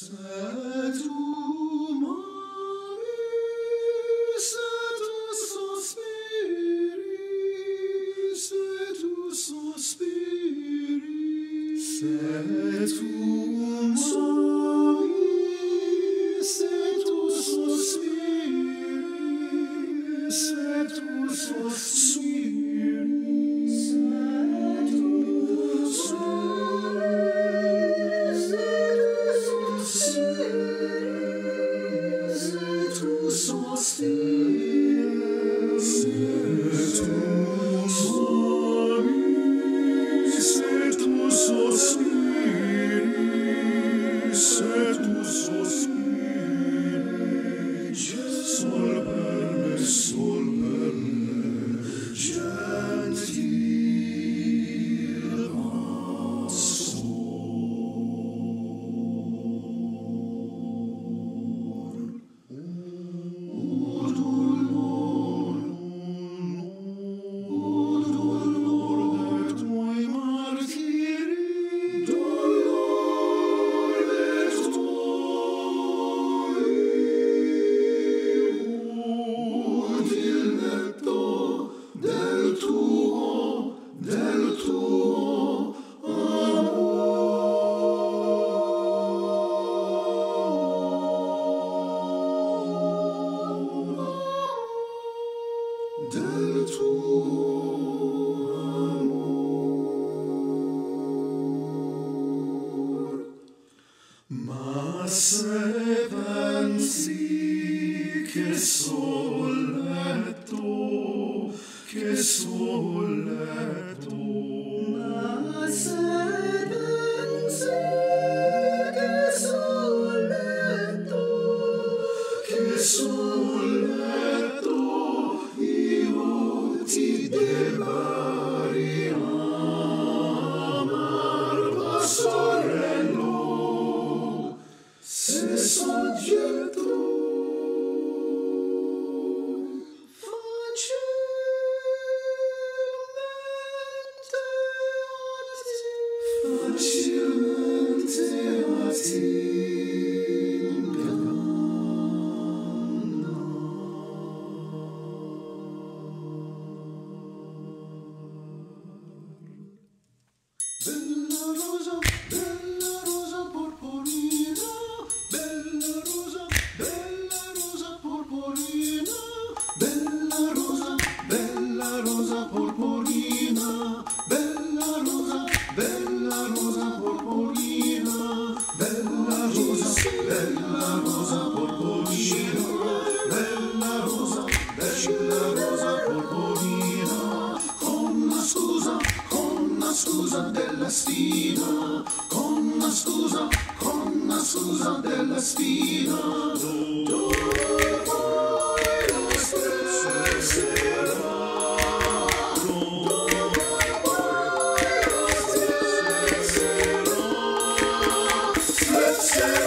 C'est tout Marie, c'est tout sospiri, c'est tout sospiri, c'est tout Marie, c'est tout sospiri, c'est tout sospiri, c'est tout del tuo amor. Ma se pensi che sul letto, che sul letto, ma se pensi che sul letto, che sul letto ti debba riamar, ma sorello, se soggetto facilmente a ti bella rosa porporina, bella rosa porporina, bella rosa porporina, bella rosa porporina, bella rosa porporina, bella rosa porporina, con la scusa della sfida, con la scusa della sfida, dove vuoi la stasera, dove vuoi la stasera,